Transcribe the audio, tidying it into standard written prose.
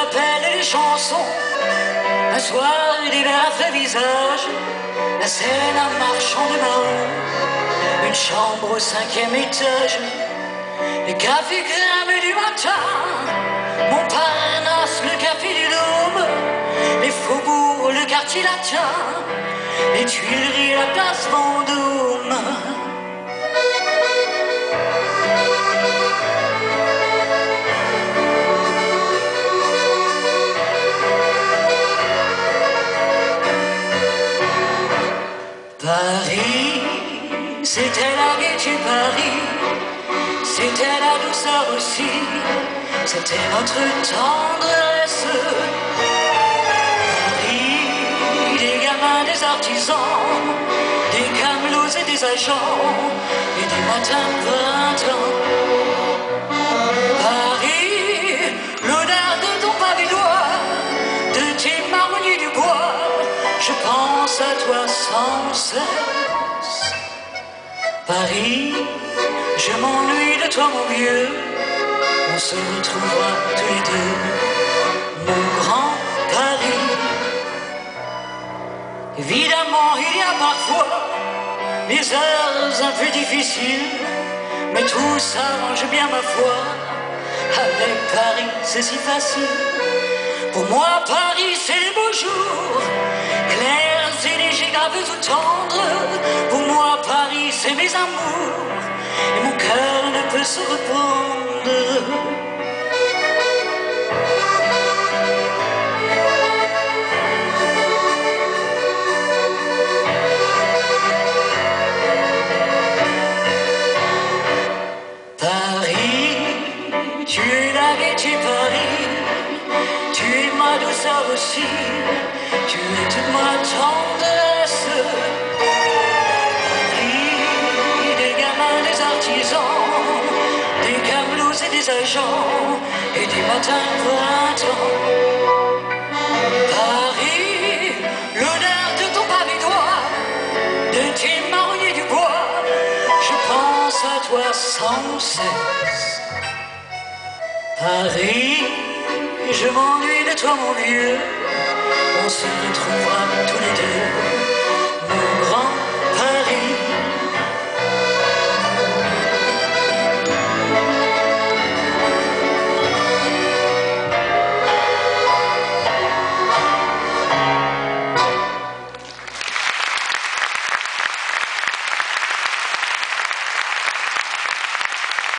rappelle les chansons. Un soir, l'hiver fait visage, la scène un marchand de marron, une chambre au 5e étage, les cafés crèmes du matin, Montparnasse, le café du Dôme, les faubourgs, le quartier latin, les Tuileries, la place Vendôme. Paris, c'était la gaieté Paris, c'était la douceur aussi, c'était notre tendresse. Paris, des gamins, des artisans, des camelots et des agents, et des matins de printemps. Paris, l'odeur de ton pavé-d'oie, de tes marronniers du bois, je pense à toi sans cesse. Paris, je m'ennuie de toi mon vieux, on se retrouvera tous les deux, mon grand Paris. Évidemment, il y a parfois des heures un peu difficiles, mais tout s'arrange bien ma foi. Avec Paris, c'est si facile. Pour moi, Paris, c'est les beaux jours, clairs et légers, graves ou tendres. Pour moi, Paris, c'est mes amours, et mon cœur ne peut se répondre. Paris, tu es la gaieté Paris, tu es ma douceur aussi, tu es toute ma tendresse. Paris, des gamins, des artisans, des camelots et des agents, et des matins de printemps. Paris, l'odeur de ton pavé-d'oie, de tes marronniers du bois, je pense à toi sans cesse. Paris, je m'ennuie de toi mon vieux, on se retrouvera tous les deux.